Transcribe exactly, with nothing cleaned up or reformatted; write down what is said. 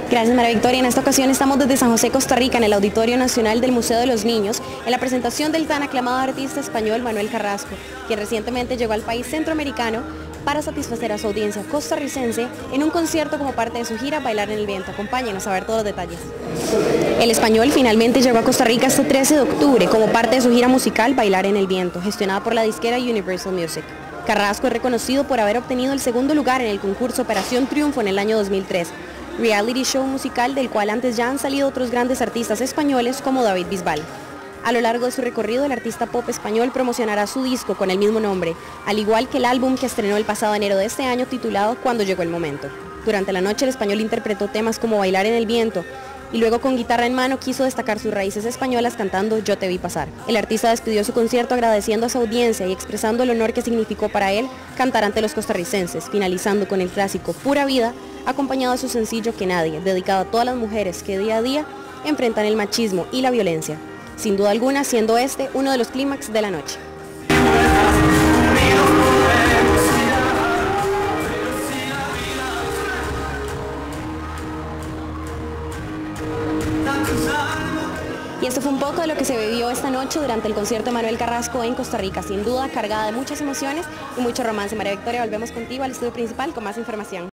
Gracias, María Victoria. En esta ocasión estamos desde San José, Costa Rica, en el Auditorio Nacional del Museo de los Niños, en la presentación del tan aclamado artista español Manuel Carrasco, quien recientemente llegó al país centroamericano para satisfacer a su audiencia costarricense en un concierto como parte de su gira Bailar en el Viento. Acompáñenos a ver todos los detalles. El español finalmente llegó a Costa Rica este trece de octubre como parte de su gira musical Bailar en el Viento, gestionada por la disquera Universal Music. Carrasco es reconocido por haber obtenido el segundo lugar en el concurso Operación Triunfo en el año dos mil tres, reality show musical del cual antes ya han salido otros grandes artistas españoles como David Bisbal. A lo largo de su recorrido, el artista pop español promocionará su disco con el mismo nombre, al igual que el álbum que estrenó el pasado enero de este año titulado Cuando llegó el momento. Durante la noche el español interpretó temas como Bailar en el Viento y luego con guitarra en mano quiso destacar sus raíces españolas cantando Yo te vi pasar. El artista despidió su concierto agradeciendo a su audiencia y expresando el honor que significó para él cantar ante los costarricenses, finalizando con el clásico Pura Vida, acompañado de su sencillo Que Nadie, dedicado a todas las mujeres que día a día enfrentan el machismo y la violencia. Sin duda alguna, siendo este uno de los clímax de la noche. Y esto fue un poco de lo que se vivió esta noche durante el concierto de Manuel Carrasco en Costa Rica, sin duda cargada de muchas emociones y mucho romance. María Victoria, volvemos contigo al estudio principal con más información.